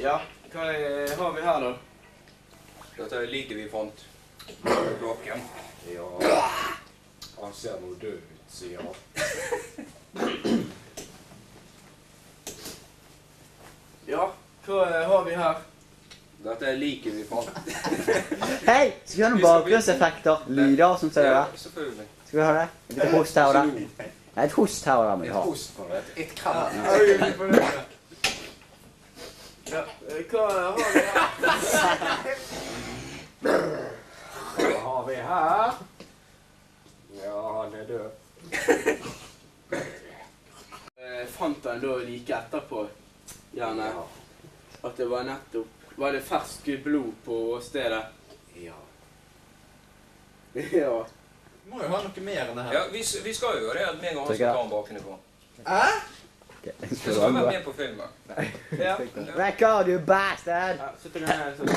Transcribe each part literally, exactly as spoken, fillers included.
Ja, hva er, har vi her da? Dette er like vi fant klokken. Ja, han ser noe død ut, sier han. Ja, hva har vi her? Dette er like vi fant. Hei, skal vi ha noen bakgrunnseffekter? Lyder som ser det Ja, der? selvfølgelig. Skal vi ha det? Et lite host her og der? Nei, et host her og der må vi Et ha. host på det, et krem. Ja, hva har vi her? Hva har vi her? Ja, han er død. Jeg fant den da like etterpå, gjerne, at det var nettopp, var det fersk blod på stedet? Ja. Ja. Må jo ha noe mer enn det her. Ja, vi, vi skal jo det at meg og han skal ta den bakenifra. Hæ? Okay. Det skal være med på filmen. Ja. Record, you bastard! Ja, så tar jeg sånn.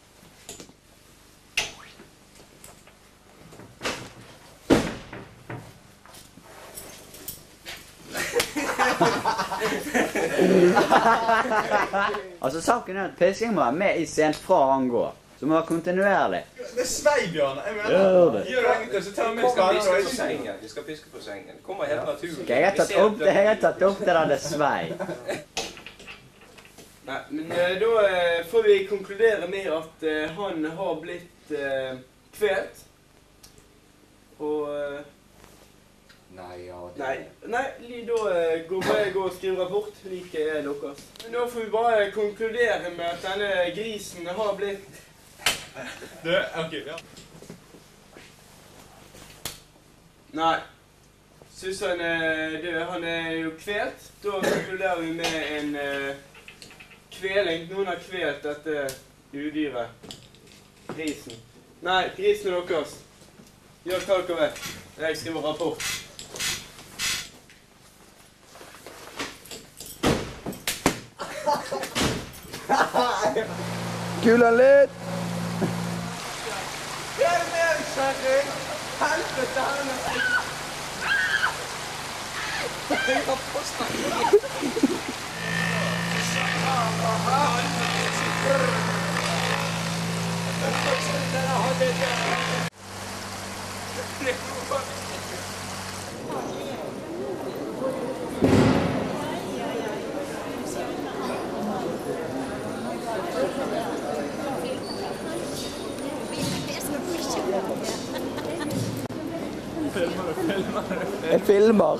Altså, saken er at pisking må være med i scenen fra han går. Så må være kontinuerlig. Det er svei, Bjørn. Jeg mener. Gjør det. Gjør ingenting, så tar vi Vi skal piske på skade. sengen. Vi skal piske på sengen. Det kommer helt naturlig. Okay, jeg har tatt opp det, jeg har tatt opp det der det svei. Nei, men eh, da eh, får vi konkludere med at eh, han har blitt eh, kvelt. Og... Eh, Nei, ja, det... nei, nei, li- da eh, går bare gå og skrive rapport, like er deres. Men da får vi bare konkludere med at denne grisen har blitt... Du, ok, ja. Nei. Synes han er død. Han er jo kvelt. Da konkluderer vi med en eh, kveling. Noen har kvelt dette udyret. Grisen. Nei, grisen er deres. Gjør hva dere vet. Jeg skriver rapport. Kul han litt! Hjelp meg, kjerring! Helvete, helvete! Jeg filmer.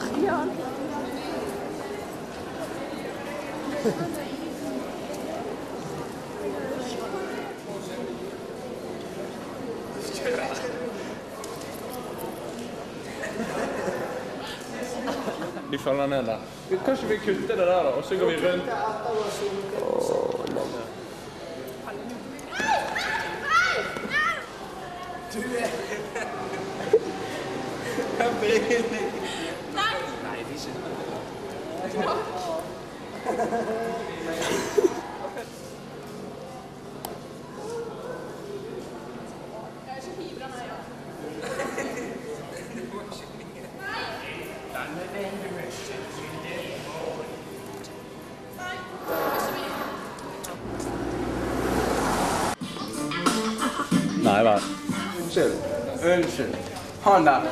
De faller ned der. Kanskje vi kutter det der da, og så går vi rundt. Nei, hva? Unnskyld. Unnskyld. Han der.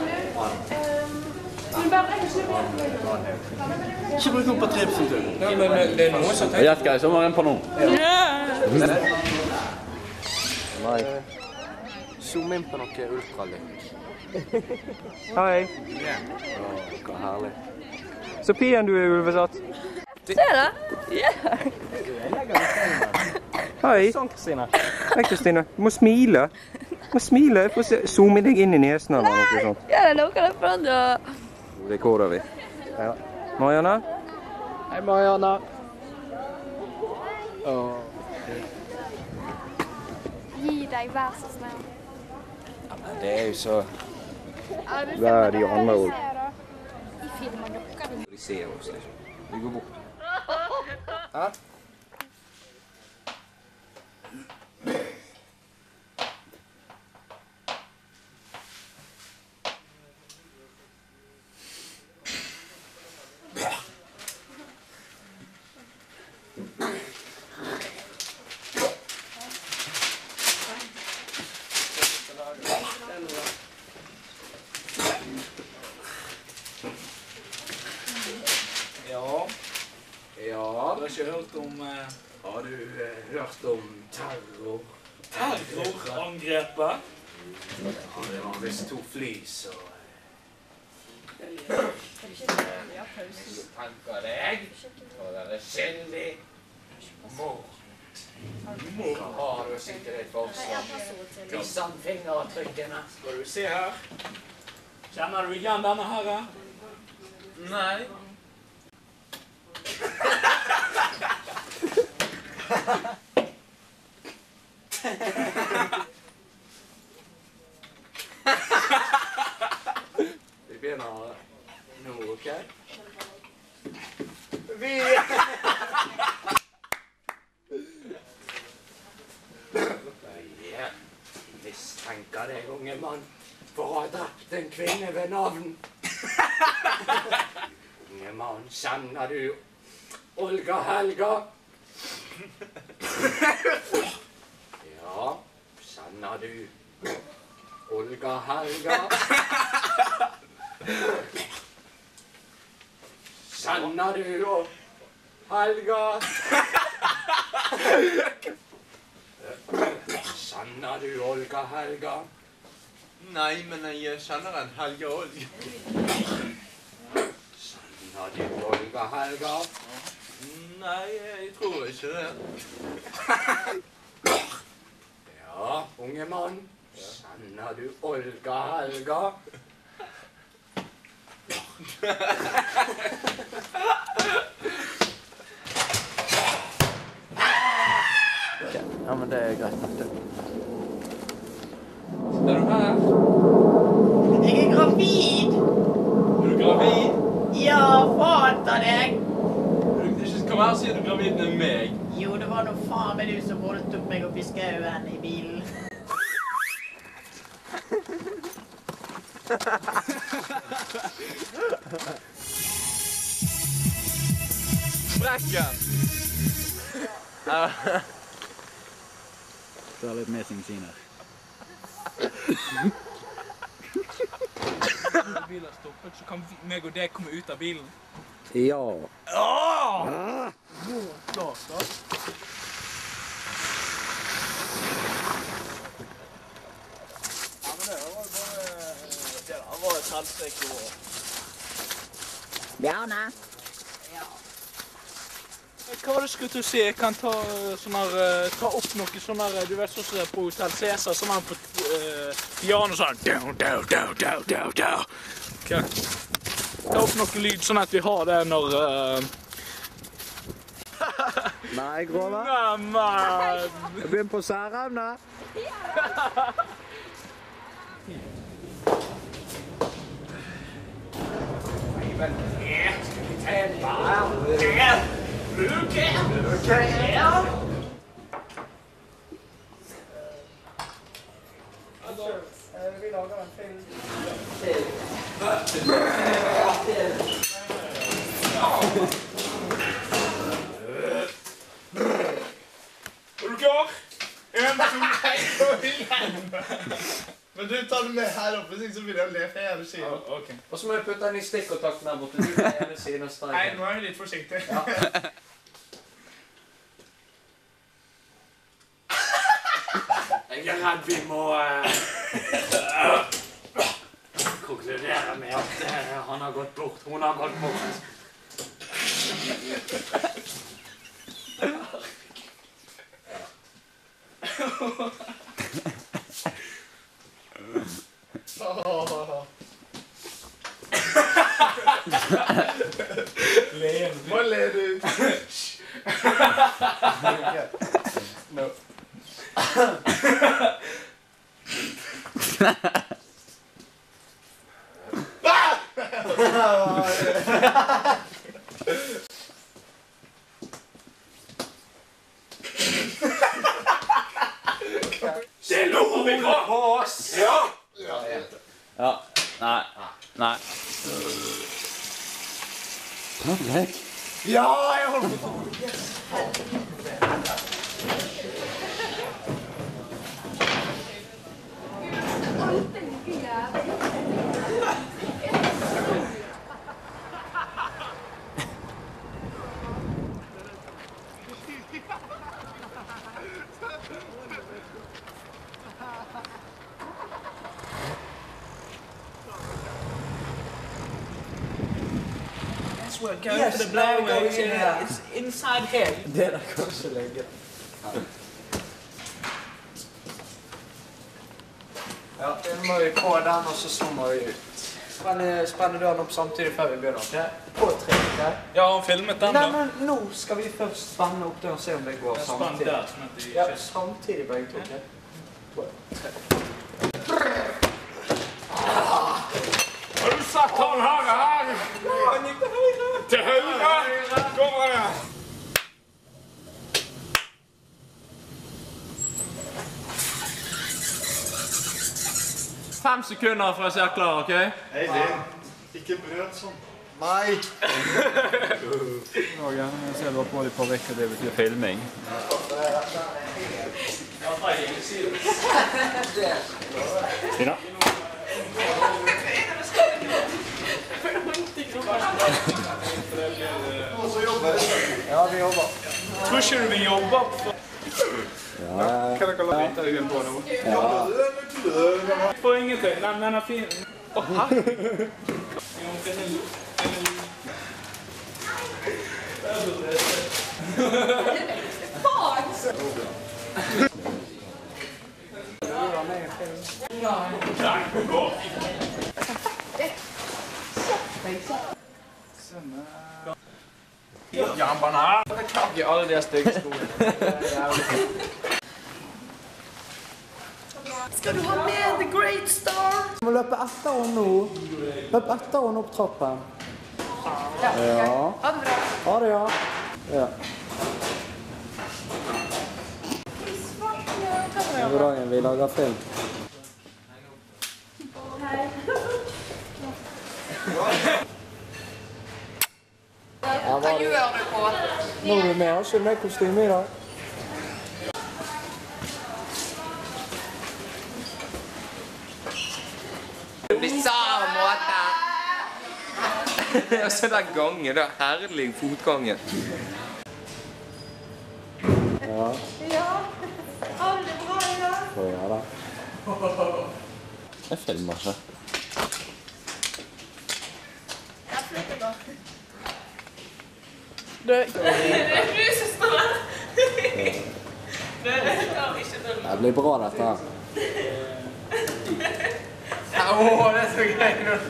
Ikke bruk opp på tripsen til. Ja, men men det er noen som tenker... Gjett, guys, så må den på nå. Nei. Zoom inn på noe ultralykk. Hei. Hva herlig. Så pen du er, Ulvesatt. Ser du? Ja. Hei. Sånn, Kristine. Hei, Kristine. Du må smile. Du må smile. Få se. Zoome deg inn i nesen eller noe sånt. Ja, det er noe der for å... Rekorder vi. Ja. Marianne? Hei, Marianne. Åh. Gi deg, vær så snill. Det er jo så... Hva er de andre ord? I filmen dere. De ser oss, liksom. Vi går bort. Hæ? Ja. Du har ikke hørt om... Eh, Har du eh, hørt om terror? terrorangrepet? Ja, det var visst to fly, så... Tanker deg for å være skyldig mord. Mord. Hva har du å si til ditt forsvar? Vis han fingeravtrykkene. Skal du se her. Kjenner du igjen denne her? Nei. Vi begynner nå, ok? Vi... Jeg mistenker deg, unge mann, for å ha drept en kvinne ved navn. Unge mann, kjenner du Olga Helga? Ja, kjenner du Olga Helga? Kjenner du Helga? Kjenner du Olga Helga? Nei, men jeg kjenner en Helga Olga. Kjenner du Olga Helga? Nei, jeg tror ikke det. Ja, unge mann. Kjenner du Olga Helga? Ja, men det er greit nok, det. Er du her? Jeg er gravid! Er du gravid? Ja, faen ta deg! Du ikke kom her og si at du er gravid med meg. Jo, det var noe faen med du som voldtok meg opp i skauen i bilen. Sprekken! Det er litt mer sin siner. Når bilen er stoppet, så kan meg og deg komme ut av bilen. Ja. Åh! Klart, da. Ja, men det var bare... Det der var et helstrekk i år. Bjarne? Hva var det skulle du si? Jeg kan ta, sånn her, uh, ta opp noe sånn her, du vet sånn som det er på Hotel Cæsar, sånn her på uh, piano sånn. Dow, dow, dow, dow, dow, dow. Okay. Ta opp noe lyd sånn at vi har det når... Uh... Nei, Grove. Neimen! Jeg begynner på særevne. Vi lager en film. Er du klar? En, to, tre, og igjen! Men du tar det med her oppe, så vil jeg le for hele siden. Ok. Og så må jeg putte den i stikkontakten der borte. Du er ene siden av Nei, streiken. nå er vi litt forsiktige. Ja. Jeg er redd vi må uh, konkludere med at uh, han har gått bort, hun har gått bort. Hva ler du? No. Det lover vi på oss! Ja! Ja. Nei. Nei. Patrick? Ja, jeg holder på. swear, go Yes, to the blow. no, go in there. It's inside here. Det er kanskje lenge. Ja, nå må vi på den, og så zoomer vi ut. Spenne, spenne døren opp samtidig før vi begynner, ok? På tre, ok? Ja, han filmet den Nei, da. men nå skal vi først spenne opp døren og se om det går Jeg spant samtidig. der, sånn at de Ja, ikke... samtidig begge to, ok? To, tre. Har du satt han her, her? Han gikk til høyre! Til høyre! Kommer det! Fem sekunder for å se klar, ok? Eivind, ikke brød sånn. Nei! Nå ser jeg på de på vekk, og det betyr filming. Tina? Ja, vi jobber. Tror ikke du vi jobber på... Ja, Hva dere la vite deg på nå? ja. Får ingenting. Nei, men den er fin. Åh, her! Jernbanen her. Jeg tar ikke alle de stygge skoene. Skal du ha med The Great Star? Vi må løpe etter henne nå. Løp etter henne opp trappen. Ja. Ja. Ha det bra. Ha det, ja. Ja. God dagen, vi lager film. Hva gjør du på? Nå er vi med, har ikke du med kostyme i dag? Det blir samme måte. Og så den gangen, det er herlig fotgangen. Ja. Ja. Ha det bra i dag. Å, ja da. Jeg filmer ikke. Jeg flytter da. Det er du som står der. Det blir bra dette her. Åh, det er så gøy nå.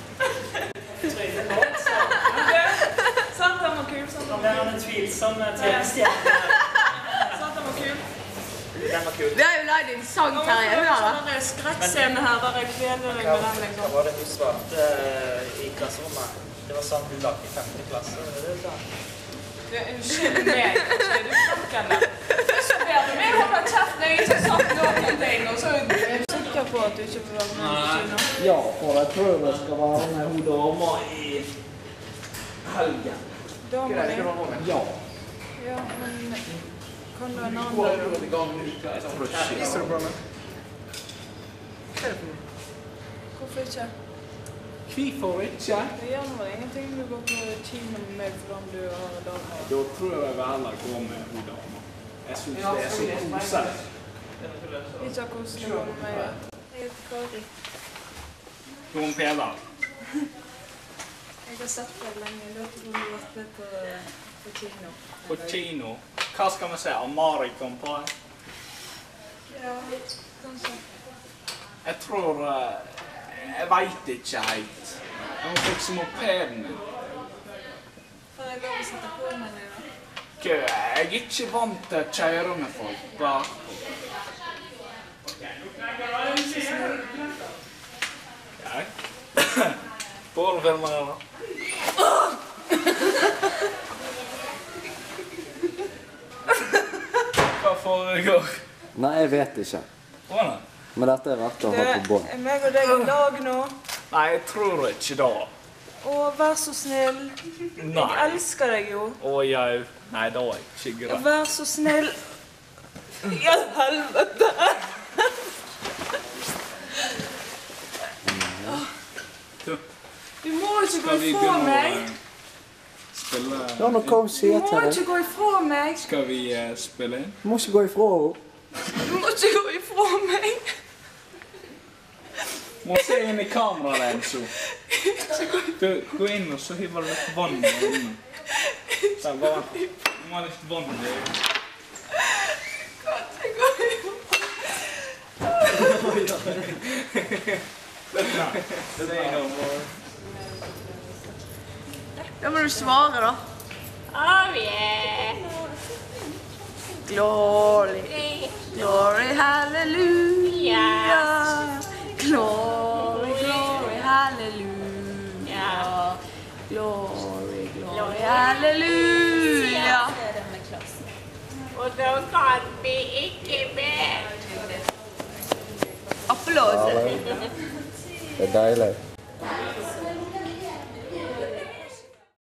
Sant, han var kul. Sant, han var en tvilsom tjenestjerne. Sant, han var kul. Den var kul. Vi har jo lagd en sangkarriere her da. Det er skrekkscene her, der er kveler deg med den liksom. Hva var det du svarte i klasserommet? Det var sånn du lagde i femte klasse, var det det du sa? Du, unnskyld meg, så er du klokken. Så ber du meg holde kjeft når jeg ikke har sagt noen ting, og så er du sikker på at du ikke får være med på kino. Ja, for jeg tror jeg skal være med hun dama i helgen. Damen din? Ja. Ja, men kan du en annen dag? Viser du på meg? Hva er det for noe? Hvorfor ikke? Hvorfor ikke? Det gjør noe ingenting du går på kino med meg for om du har damer. Da tror jeg vel jeg går med hun dama. Jeg synes det er så koselig. Ikke har koselig å gå med meg. Jeg heter Kari. Jon Peder. Jeg har sett det lenge. Jeg vet ikke om du har vært med på, på kino. På kino. Hva skal vi se? Amari kom på. Ja, kanskje. Jeg tror... eh, Jeg vet ikke helt. Jeg må fikse mopeden min. Får jeg lov å sette på meg det da? Jeg er ikke vant til å kjøre med folk bakpå. Jeg? Bål filmer her da. Hva foregår? Nei, jeg vet ikke. Hva da? Men dette er verdt å ha på bånd. Er meg og deg i lag nå? Nei, jeg tror ikke da. Å, vær så snill. Nei. Jeg elsker deg jo. Å, jeg... Nei, da er jeg ikke greit. Vær så snill. Ja, helvete. Du må ikke gå ifra meg. Spille... Ja, nå kom Du sier må til ikke deg. gå ifra meg. Skal vi eh, spille inn? Du må ikke gå ifra henne. Du må ikke gå ifra meg. Må se inn i kameraet, Enzo. Du, gå inn og så hiver du litt vann i øynene. Sånn, bare vent. Du må ha litt vann i øynene. Det går jo. Da må du svare da. Oh yeah. Glory, glory, hallelujah. Glory, glory, hallelujah. Glory, glory, hallelujah. Og da kan vi ikke mer. Applaus. Det er deilig.